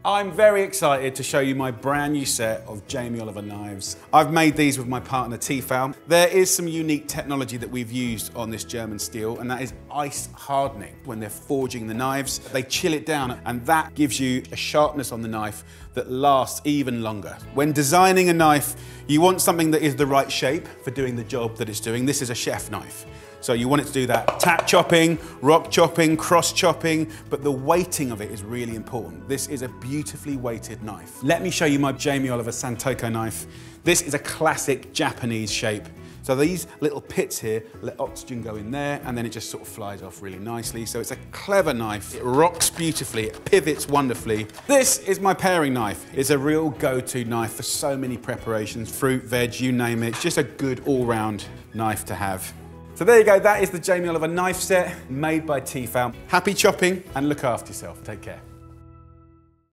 I'm very excited to show you my brand new set of Jamie Oliver knives. I've made these with my partner Tefal. There is some unique technology that we've used on this German steel, and that is ice hardening. When they're forging the knives, they chill it down, and that gives you a sharpness on the knife that lasts even longer. When designing a knife, you want something that is the right shape for doing the job that it's doing. This is a chef knife. So you want it to do that tap chopping, rock chopping, cross chopping, but the weighting of it is really important. This is a beautifully weighted knife. Let me show you my Jamie Oliver Santoko knife. This is a classic Japanese shape. So these little pits here let oxygen go in there, and then it just sort of flies off really nicely. So it's a clever knife. It rocks beautifully, it pivots wonderfully. This is my paring knife. It's a real go-to knife for so many preparations, fruit, veg, you name it. It's just a good all-round knife to have. So there you go, that is the Jamie Oliver knife set made by Tefal. Happy chopping and look after yourself. Take care.